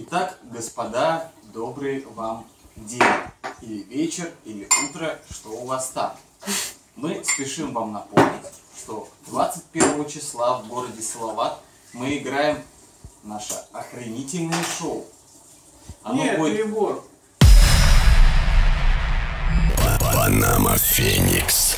Итак, господа, добрый вам день, или вечер, или утро, что у вас там. Мы спешим вам напомнить, что 21 числа в городе Салават мы играем наше охренительное шоу. Нет, перебор. Панама Феникс.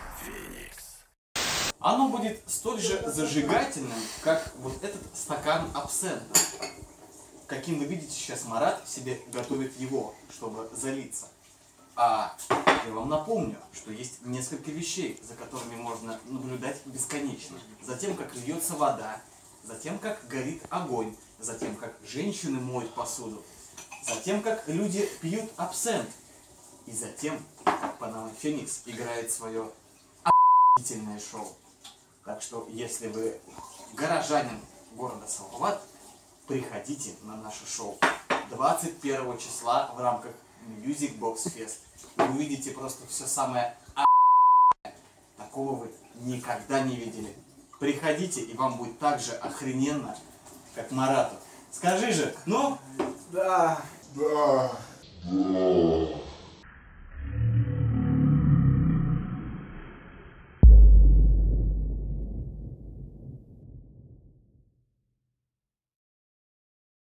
Оно будет столь же зажигательным, как вот этот стакан абсента. Каким вы видите, сейчас Марат себе готовит его, чтобы залиться. А я вам напомню, что есть несколько вещей, за которыми можно наблюдать бесконечно. Затем, как льется вода, затем, как горит огонь, затем, как женщины моют посуду, затем, как люди пьют абсент, и затем, как Панама Феникс играет свое охуительное шоу. Так что, если вы горожанин города Салават, приходите на наше шоу 21 числа в рамках Music Box Fest. Вы увидите просто все самое такого вы никогда не видели. Приходите, и вам будет так же охрененно, как Марату. Скажи же, ну? Да. Да.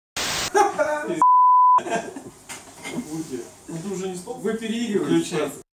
Вы уже не стоп? Вы переигрываете.